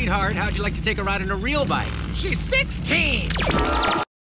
sweetheart, how'd you like to take a ride on a real bike? She's 16.